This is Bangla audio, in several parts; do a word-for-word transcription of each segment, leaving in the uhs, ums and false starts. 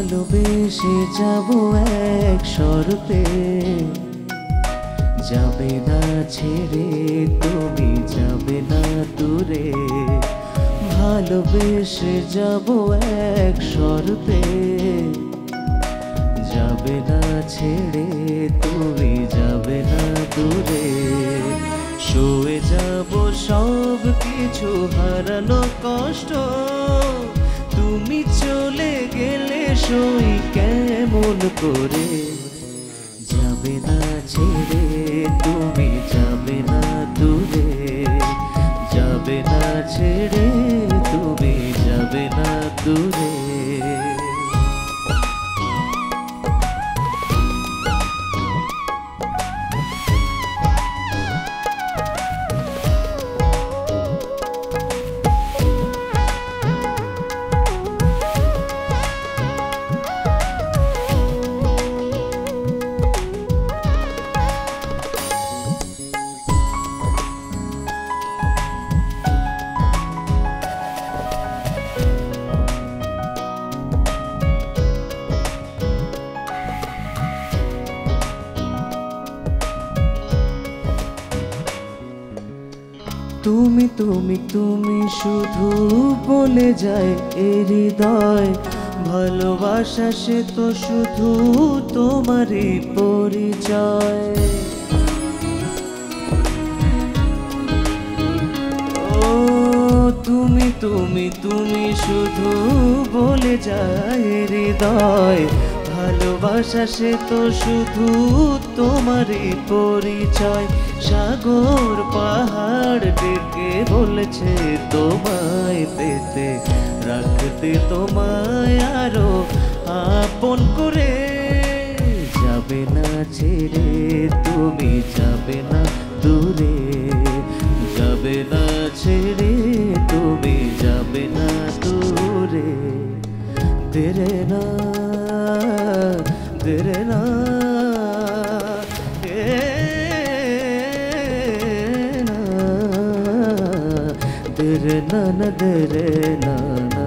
ভালোবেসে যাব এক শর্তে, যাবে না ছেড়ে তুমি, যাবে না দূরে। ভালোবেসে যাব এক শর্তে, যাবে না ছেড়ে তুমি, যাবে না দূরে। শুয়ে যাব সব কিছু হারানো কষ্ট, তুমি চলে গেলে সই কেমন করে। যাবে না ছেড়ে তুমি, যাবে না দূরে। যাবে না ছেড়ে তুমি, যাবে না দূরে। তুমি তুমি তুমি শুধু বলে যায় এ হৃদয়, ভালোবাসা সে তো শুধু তোমারই পরিচয়। ও তুমি তুমি তুমি শুধু বলে যায় এ হৃদয়, ভালোবাসা সে তো শুধু তোমারই পরিচয়। সাগর পাহাড় ডেকে বলেছে তোমায় পেতে, রাখতে তোমায় আরো আপন করে। যাবে না ছেড়ে তুমি, যাবে না দূরে। যাবে না ছেড়ে তুমি, যাবে না দূরে। তেরে না তেরে না तेरे नन तेरे नाना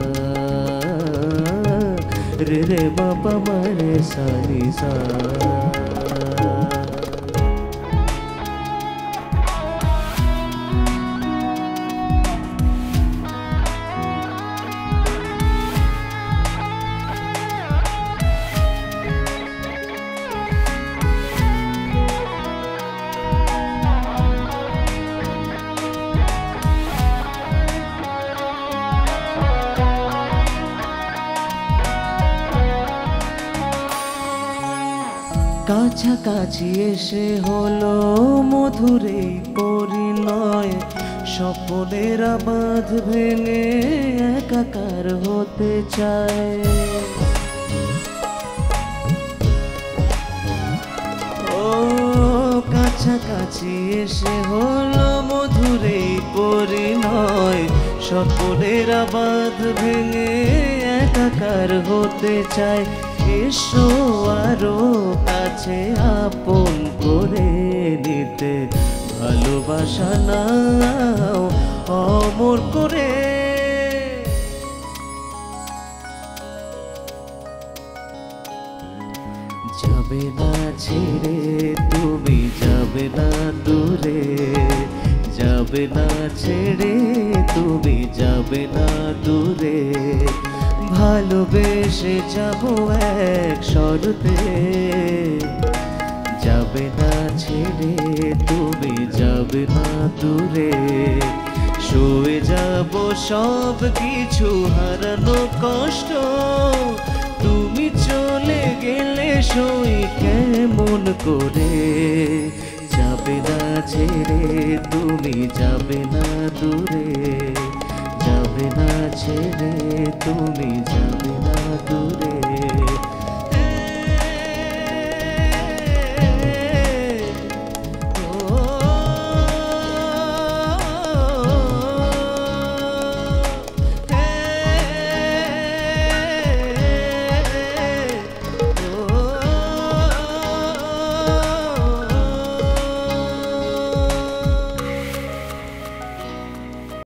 रे रे बाबा मरे सानी सा। কাছাকাছি এসে হলো মধুর এই পরিণয়, স্বপ্নের বাঁধ ভেঙে একাকার হতে চায়। ও কাছাকাছি এসে হলো মধুর এই পরিণয়, স্বপ্নের বাঁধ ভেঙে একাকার হতে চায়। এসো আরো কাছে আপন করে নিতে, ভালোবাসা নাও অমর করে। যাবে না ছেড়ে তুমি, যাবে না দূরে। যাবে না ছেড়ে তুমি, যাবে না দূরে। ভালোবেসে যাব এক শর্তে, যাবে না ছেড়ে তুমি, যাবে না দূরে। শুয়ে যাব সব কিছু হারানো কষ্ট, তুমি চলে গেলে সই কেমন করে। যাবে না ছেড়ে তুমি, যাবে না দূরে। যাবে না ছেড়ে তুমি, যাবে না দূরে।